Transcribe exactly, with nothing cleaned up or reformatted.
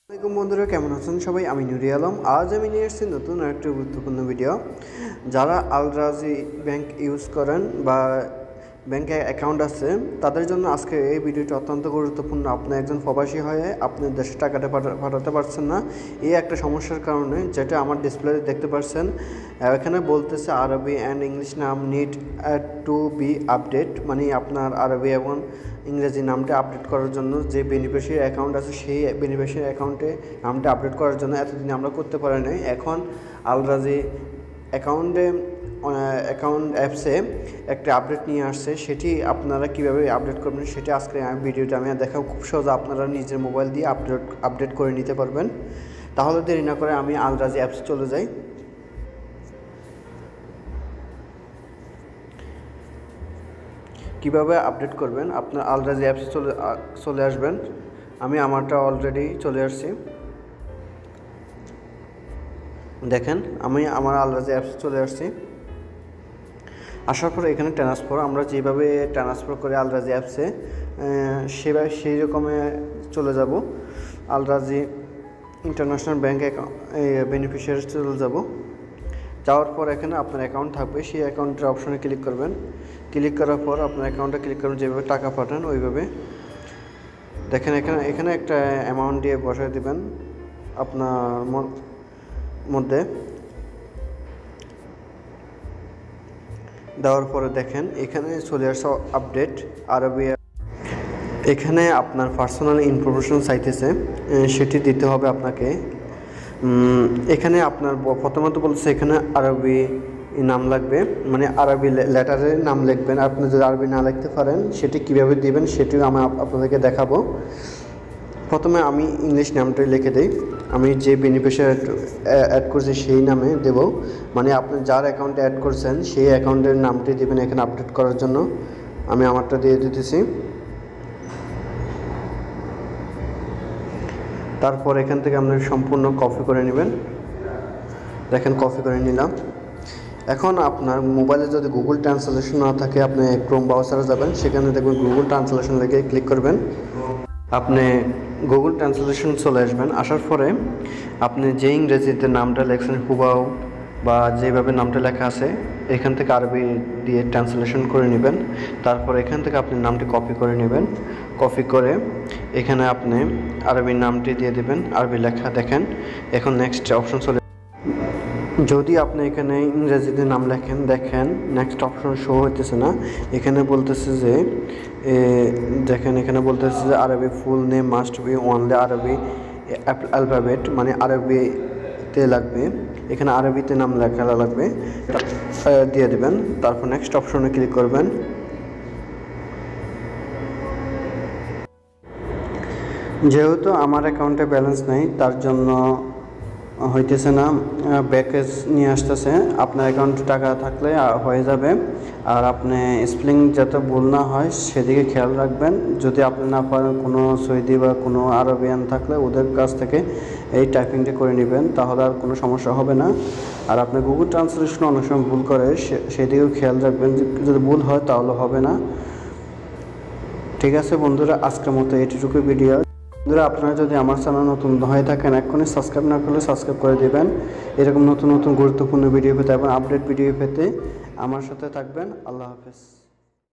আসসালামু বন্ধুরা, কেমন আছেন সবাই? আমি নুরি আলম। আজ আমি নিয়ে এসেছি নতুন একটা গুরুত্বপূর্ণ ভিডিও। যারা আল রাজি ব্যাংক ইউজ করেন বা ব্যাংকে অ্যাকাউন্ট আছে তাদের জন্য আজকে এই ভিডিওটি অত্যন্ত গুরুত্বপূর্ণ। আপনি একজন প্রবাসী হয়ে আপনি দেশে টাকাটা পাঠাতে পারছেন না, এই একটা সমস্যার কারণে, যেটা আমার ডিসপ্লেতে দেখতে পাচ্ছেন। এখানে বলতেছে আরবি অ্যান্ড ইংলিশ নাম নিড টু বি আপডেট, মানে আপনার আরবি এবং ইংরেজি নামটা আপডেট করার জন্য যে বেনিফিশিয়ারি অ্যাকাউন্ট আছে সেই বেনিফিশিয়ারি অ্যাকাউন্টে নামটা আপডেট করার জন্য এতদিন আমরা করতে পারি নাই। এখন আল রাজি অ্যাকাউন্টে অ্যাকাউন্ট অ্যাপসে একটা আপডেট নিয়ে আসছে, সেটি আপনারা কীভাবে আপডেট করবেন সেটি আজকে আমি ভিডিওটা আমি দেখাবো। খুব সহজে আপনারা নিজের মোবাইল দিয়ে আপডেট আপডেট করে নিতে পারবেন। তাহলে দেরি না করে আমি আল রাজি অ্যাপসে চলে যাই। কিভাবে আপডেট করবেন, আপনার আল রাজি অ্যাপসে চলে চলে আসবেন। আমি আমারটা অলরেডি চলে আসছি, দেখেন আমি আমার আল রাজি অ্যাপসে চলে আসছি। আসার পরে এখানে ট্রান্সফার, আমরা যেভাবে ট্রান্সফার করে আল রাজি অ্যাপসে সেভাবে সেই রকমে চলে যাব। আল রাজি ইন্টারন্যাশনাল ব্যাঙ্ক বেনিফিশিয়ারি চলে যাব। যাওয়ার পর এখানে আপনার অ্যাকাউন্ট থাকবে, সেই অ্যাকাউন্টের অপশনে ক্লিক করবেন। ক্লিক করার পর আপনার অ্যাকাউন্টে ক্লিক করবেন, যেভাবে টাকা পাঠান ওইভাবে। দেখেন এখানে এখানে একটা অ্যামাউন্ট দিয়ে বসায় দেবেন আপনার মধ্যে। দেওয়ার পরে দেখেন এখানে চলে আসছে আপডেট আরবি। এখানে আপনার পার্সোনাল ইনফরমেশন চাইতেছে, সেটি দিতে হবে আপনাকে। এখানে আপনার প্রথমত বলছে এখানে আরবি নাম লাগবে, মানে আরবি লেটারের নাম লিখবেন। আপনি যদি আরবি না লিখতে পারেন সেটি কীভাবে দিবেন সেটিও আমি আপনাদেরকে দেখাবো। প্রথমে আমি ইংলিশ নামটাই লিখে দিই। আমি যে বেনিফিশিয়ারি অ্যাড করছি সেই নামে দেব, মানে আপনি যার অ্যাকাউন্টে অ্যাড করছেন সেই অ্যাকাউন্টের নামটি দেবেন এখানে আপডেট করার জন্য। আমি আমারটা দিয়ে দিতেছি। তারপর এখান থেকে আপনার সম্পূর্ণ কপি করে নেবেন। দেখেন কপি করে নিলাম। এখন আপনার মোবাইলে যদি গুগল ট্রান্সলেশন না থাকে আপনি ক্রোম ব্রাউজারে যাবেন, সেখানে দেখবেন গুগল ট্রান্সলেশন লিখে ক্লিক করবেন। আপনি গুগল ট্রান্সলেশন চলে আসবেন। আসার পরে আপনি যে ইংরেজিতে নামটা লেখছেন হুবাহু বা যেভাবে নামটা লেখা আছে এখান থেকে আরবি দিয়ে ট্রান্সলেশন করে নেবেন। তারপর এখান থেকে আপনি নামটি কপি করে নেবেন। কপি করে এখানে আপনি আরবি নামটি দিয়ে দেবেন, আরবি লেখা। দেখেন এখন নেক্সট অপশন চলে। যদি আপনি এখানে ইংরেজিতে নাম লেখেন, দেখেন নেক্সট অপশন শো হইতেছে না। এখানে বলতেছে যে দেখেন এখানে বলতেছে যে আরবি full name must be only আরবি অ্যালফাবেট, মানে আরবিতে লাগবে। এখানে আরবিতে নাম লেখা লাগবে, দিয়ে দেবেন। তারপর নেক্সট অপশনে ক্লিক করবেন। যেহেতু আমার অ্যাকাউন্টে ব্যালেন্স নেই তার জন্য হইতেছে না, ব্যাকেজ নিয়ে আসতেছে। আপনার অ্যাকাউন্টে টাকা থাকলে হয়ে যাবে। আর আপনি স্পেলিং যাতে ভুল না হয় সেদিকে খেয়াল রাখবেন। যদি আপনি না পারেন, কোনো সৌদি বা কোনো আরবিয়ান থাকলে ওদের কাছ থেকে এই টাইপিংটা করে নেবেন, তাহলে আর কোনো সমস্যা হবে না। আর আপনি গুগল ট্রান্সলেশন অনেক সময় ভুল করে, সেদিকেও খেয়াল রাখবেন। যদি ভুল হয় তাহলে হবে না। ঠিক আছে বন্ধুরা, আজকের মতো এটুকু ভিডিও। বন্ধুরা, আপনারা যদি আমার চ্যানেল নতুন হয়ে থাকেন এখনই সাবস্ক্রাইব না করলে সাবস্ক্রাইব করে দেবেন। এরকম নতুন নতুন গুরুত্বপূর্ণ ভিডিও পেতে এবং আপডেট ভিডিও পেতে আমার সাথে থাকবেন। আল্লাহ হাফেজ।